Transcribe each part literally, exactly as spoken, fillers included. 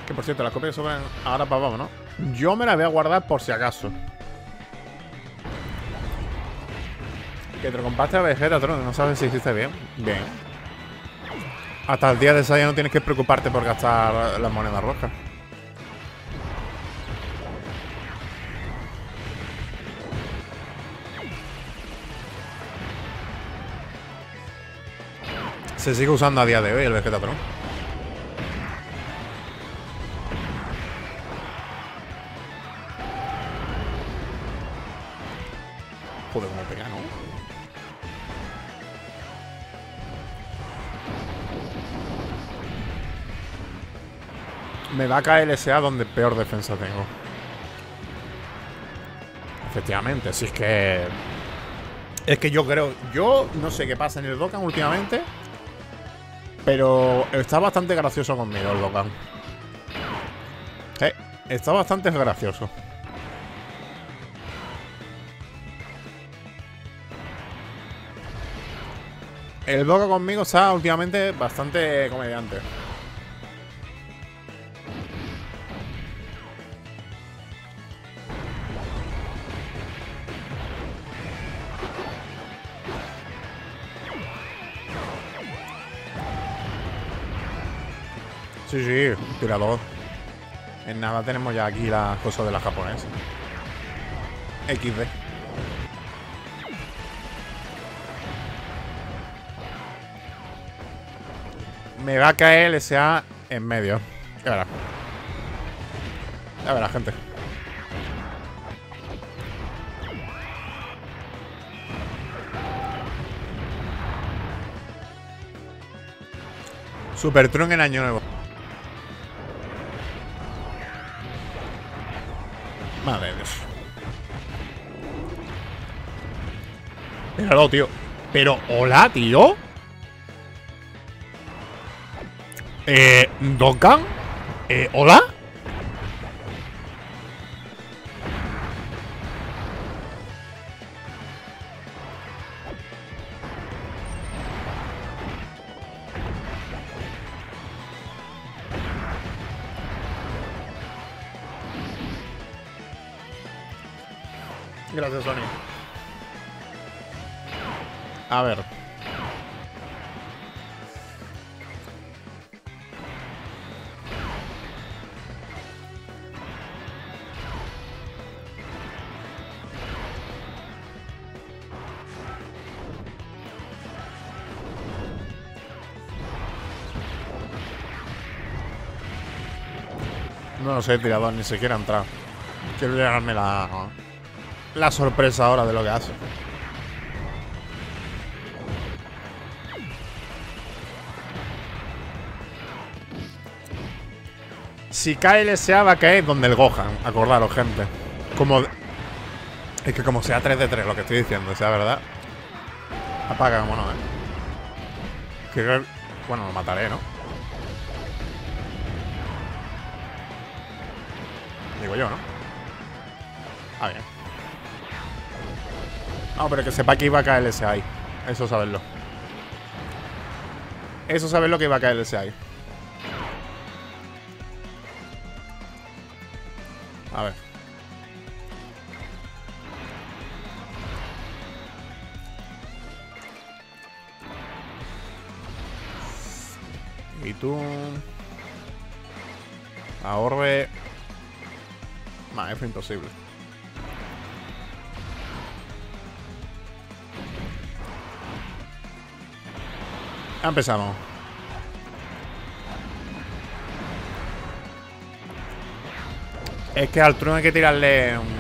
Que por cierto, las copias que sobran ahora para abajo, ¿no? Yo me las voy a guardar por si acaso. Que te lo compraste a Vegeta, Tron, no sabes si hiciste bien. Bien. Hasta el día de esa ya no tienes que preocuparte por gastar las monedas rojas. Se sigue usando a día de hoy el Vegetatron. Joder, cómo pega, ¿no? Me va a caer el S A donde peor defensa tengo. Efectivamente, si es que... Es que yo creo... Yo no sé qué pasa en el Dokkan últimamente, pero está bastante gracioso conmigo el Dokkan. Eh, está bastante gracioso. El Dokkan conmigo está últimamente bastante comediante. Sí, sí, tirador. En nada tenemos ya aquí las cosas de la japonesa. equis de. Me va a caer el S A en medio. Ya verá. Ya verá, gente. Super Trunks en Año Nuevo. Madre de Dios. Míralo, tío. Pero, hola, tío. Eh, Dokkan. Eh, hola. Gracias, Sony. A ver. No lo sé, tirador, ni siquiera ha entrado. Quiero llegarme la... La sorpresa ahora de lo que hace. Si cae el S A va a caer donde el Gohan. Acordaros, gente. Como... Es que como sea tres de tres lo que estoy diciendo, sea verdad. Apaga, como no, eh. Que... Bueno, lo mataré, ¿no? Digo yo, ¿no? Ah, bien. No, pero que sepa que iba a caer el S A ahí. Eso saberlo. Eso saberlo que iba a caer el S A ahí. A ver. Y tú... Ahorre... Nah, es imposible. Empezamos. Es que al Trunks hay que tirarle un...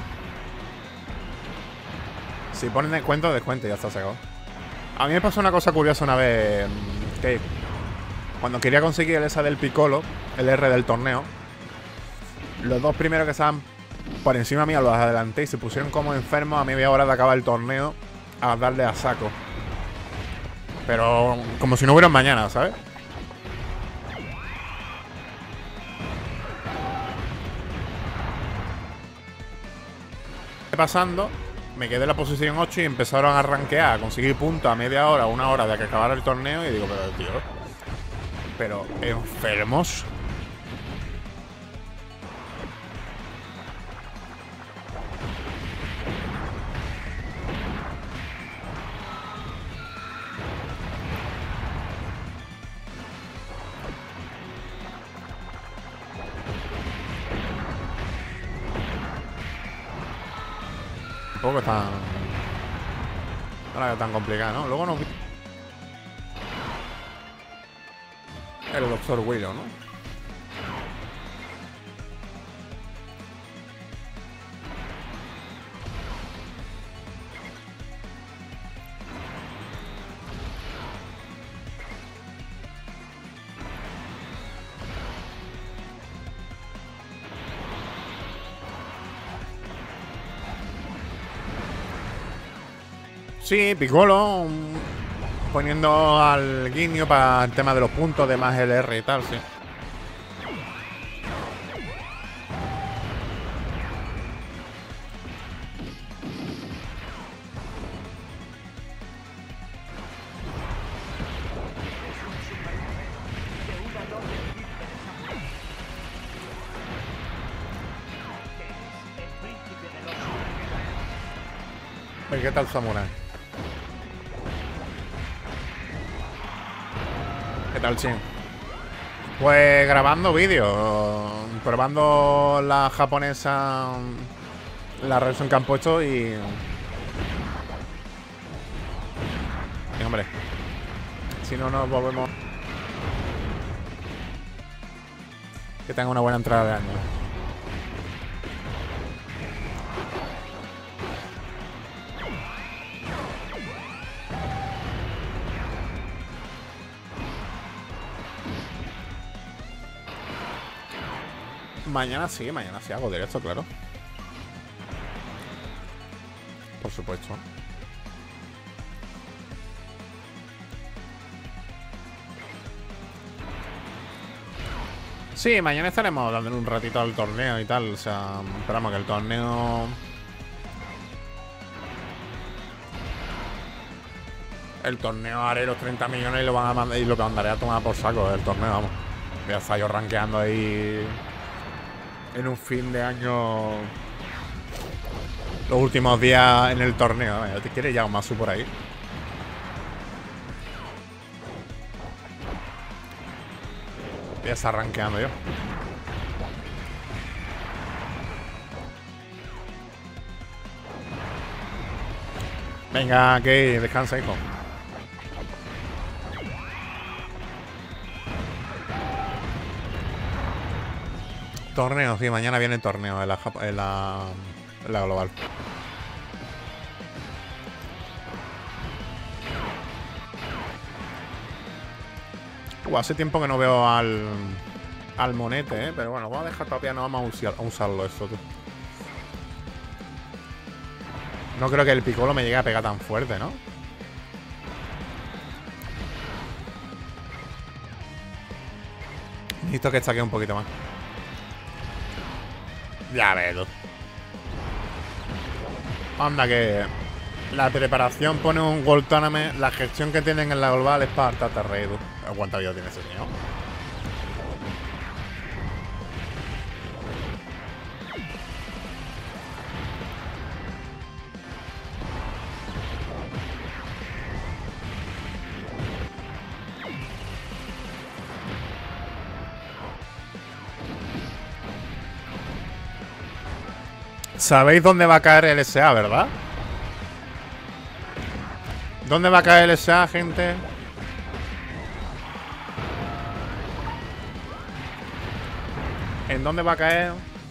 Si ponen descuento, descuento y ya está sacado. A mí me pasó una cosa curiosa una vez. Que cuando quería conseguir el esa del Piccolo, el R del torneo, los dos primeros que estaban por encima mío los adelanté y se pusieron como enfermos a media hora de acabar el torneo a darle a saco. Pero como si no hubiera mañana, ¿sabes? Pasando, me quedé en la posición ocho y empezaron a rankear, a conseguir puntos a media hora, una hora de que acabara el torneo. Y digo, pero tío, pero enfermos. tampoco es tan... No la veo tan complicada, ¿no? Luego nos... El doctor Willow, ¿no? Sí, Piccolo um, poniendo al Guiño para el tema de los puntos de más L R y tal, sí. ¿Qué tal, Samurai? ¿Qué tal, Chin? Pues grabando vídeos, probando la japonesa, la versión que han puesto y... y hombre, si no nos volvemos... Que tenga una buena entrada de año. Mañana sí, mañana sí hago directo, claro. Por supuesto. Sí, mañana estaremos dándole un ratito al torneo y tal. O sea, esperamos que el torneo... El torneo haré los treinta millones y lo van a mandar, y lo mandaré a tomar por saco el torneo, vamos. Voy a estar yo rankeando ahí en un fin de año los últimos días en el torneo. ¿Te quieres ya un Masu por ahí? Voy a estar rankeando yo. Venga, que descansa, hijo. Torneo, sí, mañana viene el torneo en la, en la, en la global. Uh, hace tiempo que no veo al, al monete, ¿eh? Pero bueno, vamos a dejar todavía, no vamos a, usar, a usarlo esto, tú. No creo que el Piccolo me llegue a pegar tan fuerte, ¿no? Necesito que estaque un poquito más. Ya ves tú. Anda que la preparación pone un World Tournament. La gestión que tienen en la global es para hartarte reír. ¿Cuánta vida tiene ese señor? Sabéis dónde va a caer el S A, ¿verdad? ¿Dónde va a caer el S A, gente? ¿En dónde va a caer?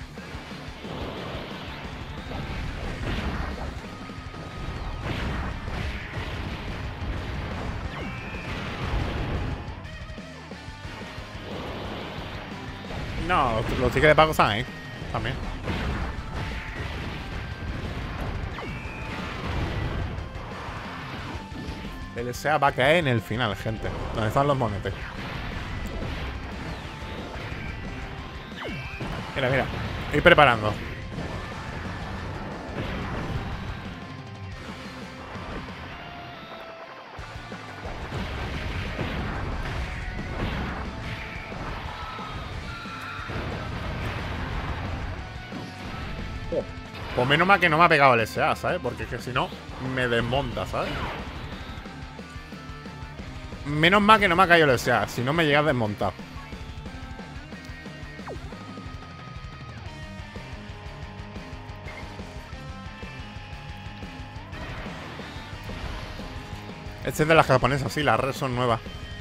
No, los tickets de pago están ahí. También. El S A va a caer en el final, gente. Donde están los monetes. Mira, mira. Ir preparando. Pues menos mal que no me ha pegado el S A, ¿sabes? Porque es que si no, me desmonta, ¿sabes? Menos mal que no me ha caído el S A, si no me llega a desmontar. Este es de las japonesas, sí, las redes son nuevas.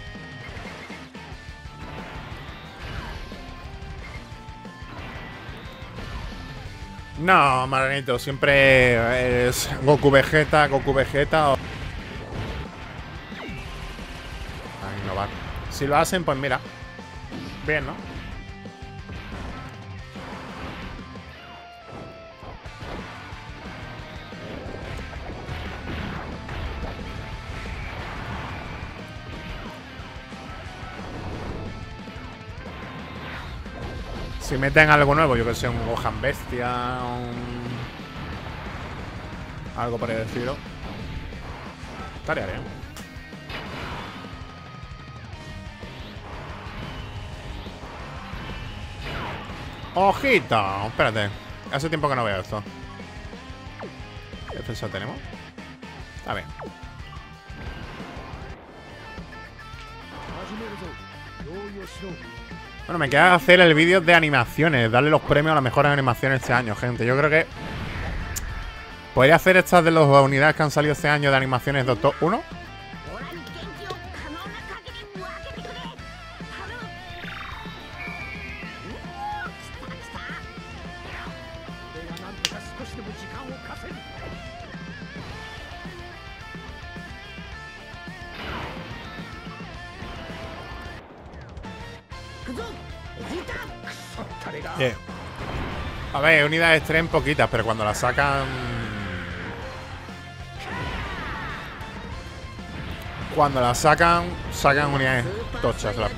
No, Maranito, siempre es Goku Vegeta, Goku Vegeta o... A innovar. Si lo hacen, pues mira. Bien, ¿no? Si meten algo nuevo, yo que sé, un Gohan Bestia, un... algo por el estilo, estaría bien. ¡Ojito! Espérate. Hace tiempo que no veo esto. ¿Qué defensa tenemos? Está bien. Bueno, me queda hacer el vídeo de animaciones. Darle los premios a las mejores animaciones este año, gente. Yo creo que... ¿podría hacer estas de las unidades que han salido este año de animaciones Doctor uno? Yeah. A ver, unidades tren poquitas, pero cuando las sacan... Cuando las sacan, sacan unidades tochas. La...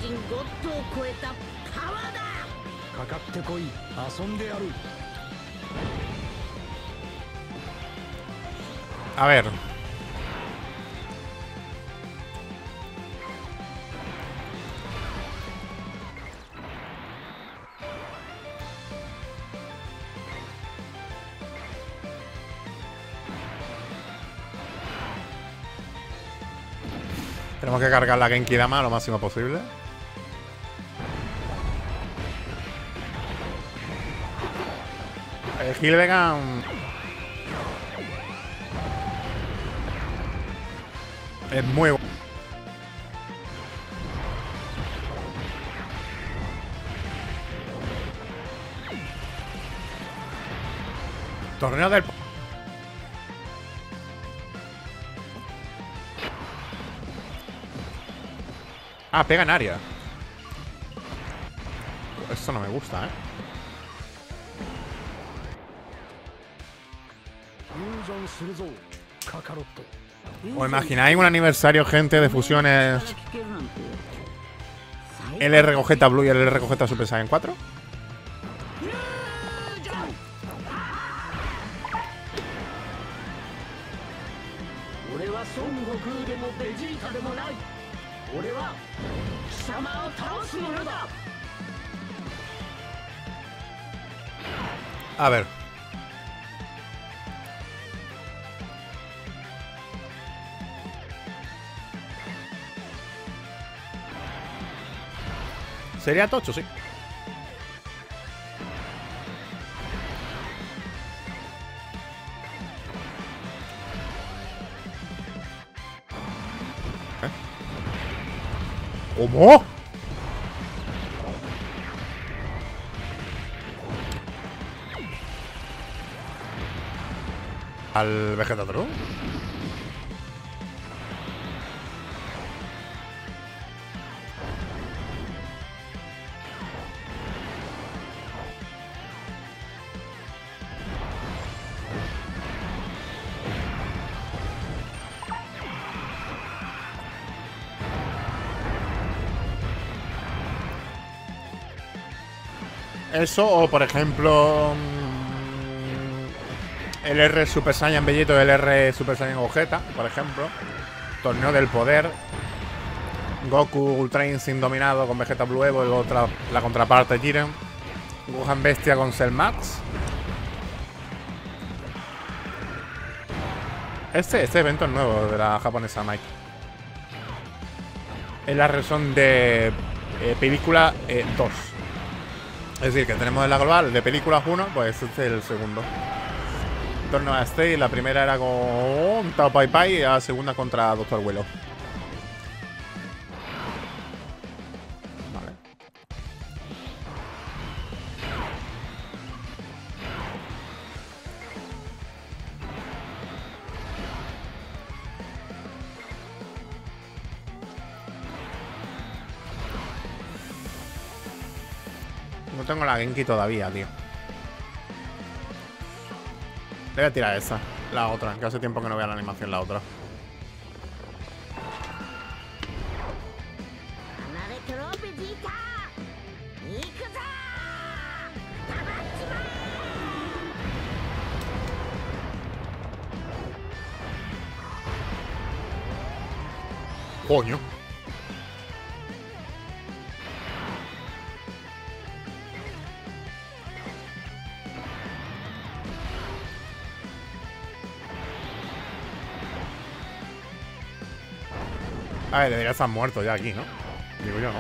A ver. Tenemos que cargar la Genki Dama lo máximo posible. El Hillvegan es muy bueno. Torneo del... Ah, pega en área. Esto no me gusta, ¿eh? ¿Os imagináis un aniversario, gente, de fusiones? El R Gogeta Blue y el R Gogeta Super Saiyan cuatro. A ver. Sería tocho, sí. ¿Eh? ¿Cómo? ¿Al Vegeta True? Eso, o por ejemplo... el R Super Saiyan Bellito y el R Super Saiyan Gogeta, por ejemplo. Torneo del poder. Goku Ultra Instinct dominado con Vegeta Blue Evo y otra, la contraparte Jiren. Gohan Bestia con Cell Max. Este, este evento es nuevo de la japonesa Mike. Es la razón de eh, película eh, dos. Es decir, que tenemos en la global de películas uno, pues este es el segundo. Torneo a State. La primera era con Tao Pai Pai y la segunda contra Doctor Willow. Vale. No tengo la Genki todavía, tío. Le voy a tirar esa, la otra, que hace tiempo que no veo la animación la otra. Coño. A ver, debería estar muerto ya aquí, ¿no? Digo yo, ¿no?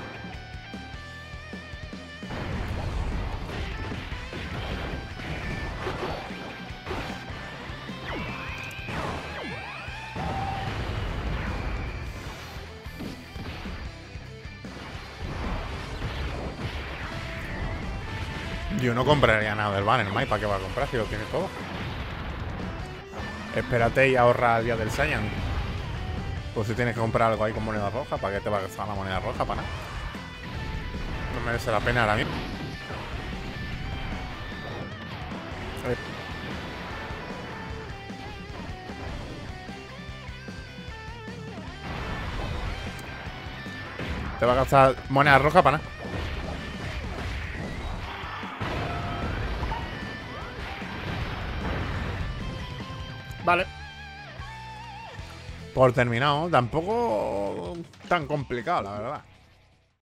Yo no compraría nada del banner, Mike. ¿Para qué va a comprar si lo tiene todo? Espérate y ahorra el día del Saiyan. Pues si tienes que comprar algo ahí con moneda roja, ¿para qué te va a gastar la moneda roja? Para nada. No merece la pena ahora mismo. Te va a gastar moneda roja para nada. Vale. Por terminado. Tampoco tan complicado, la verdad.